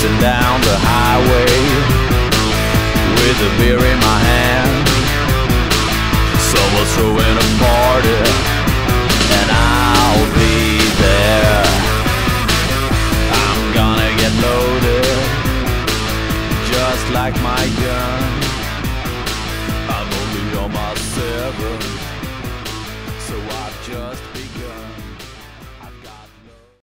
racing down the highway with a beer in my hand. Someone's throwing a party and I'll be there. I'm gonna get loaded just like my gun.